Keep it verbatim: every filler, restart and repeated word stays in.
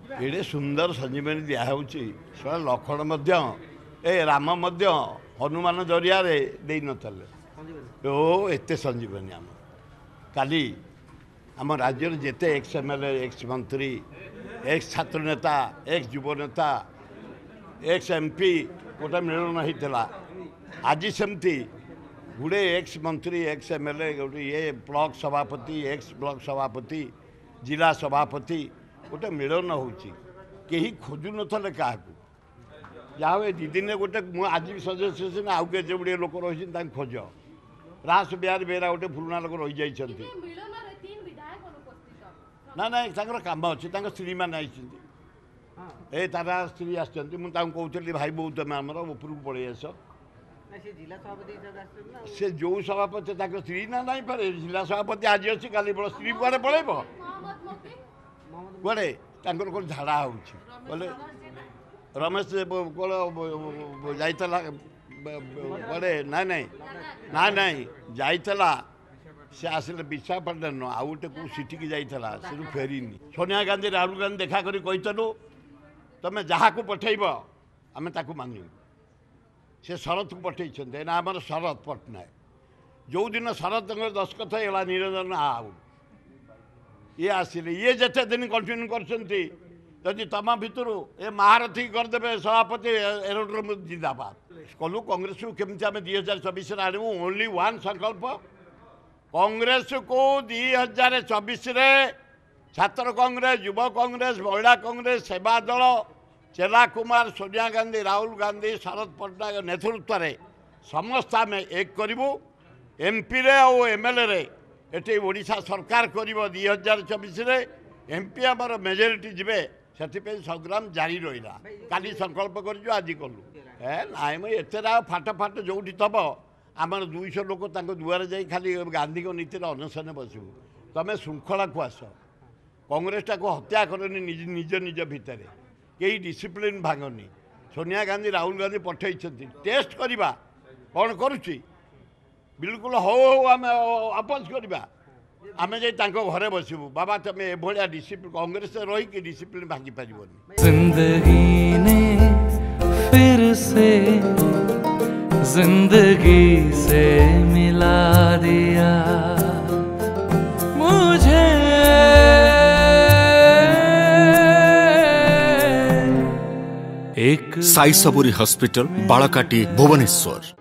एडे सुंदर संजीवनी दिखाऊँगी से लक्षण ए राम हनुमान जरिया दे नले ओ एत संजीवनी आम काली आम राज्य जिते एक्स एम एल एक्स मंत्री एक्स छात्र नेता एक्स युव नेता एक्स एमपी गोटे मिलन होता आज सेमती गुड़े एक्स मंत्री एक्स एम एल गोटे ये ब्लॉक सभापति एक्स ब्लॉक सभापति जिला सभापति गोटे मिलन होही खोजु नले क्या जहाँ दी दिन गोटे आज भी सदस्य आउ के गुड़े लोक रही खोज रास बिहार बेहरा गोटे पुराणा लोक रही जाइए ना ना कम अच्छे स्त्री मैंने आई तारा स्त्री आसती भाई बहुत तुम आमर ऊपर को पड़े आस से जो सभापति स्त्री ना नहीं पारे जिला सभापति आज अच्छी काली बड़ स्त्री कुआड़े पड़ेब कड़े कौन झाड़ा होले रमेश जाइला कड़े ना ना ना ना जाइला से आसिले विशाखापट्टनम आउ गोटे कौ सीटी की जाइला से फेरीनी सोनिया गांधी राहुल गांधी देखा करी कहीलु तुम जहाँ को पठेब आम ताकू मानू से शरत को पठे ना आम शरत पट्टनायक जो दिन शरत दस्खत होगा निरंजन आउ ये आसिले ये जिते दिन कंटिन्यू कर तुम भितर ए महारथी करदे सभापति एरोड्रोम जिंदाबाद कलु कांग्रेस को केमती आम दुई हजार चौबीस आणु ओनली वन संकल्प कांग्रेस को दुई हजार चौबीस छात्र कांग्रेस युव कांग्रेस महिला कांग्रेस सेवा दल चेला कुमार सोनिया गांधी राहुल गांधी शरद पट्टनायक नेतृत्व में समस्त आम एक करूँ एमपी रे और एमएलए ये ओडिशा सरकार कर दुई हजार चौबीस एमपी आमर मेजोरिटी जीवे से संग्राम जारी रहा काली संकल्प कर आज कलु ए नाम एत फाट फाट जो तब आम दुईश लोक दुआरे जा खाली गांधी नीति अनशन बसबू तुम श्रृंखला को आस कांग्रेस टाक हत्या करनी निज निज निज भितर कई डिसिप्लिन भांगनी सोनिया गांधी राहुल गांधी पठे टेस्ट करवा कौन करुच्ची बिल्कुल हो हो आम अपोज करवा आम जाइए घरे बसबू बाबा तुम एभलिया डिसिप्लिन कांग्रेस रही डिसिप्लिन भांगी पारिबनी जिंदगी ने फिर से जिंदगी से मिला दिया मुझे एक साई सबुरी हॉस्पिटल बालकाटी भुवनेश्वर।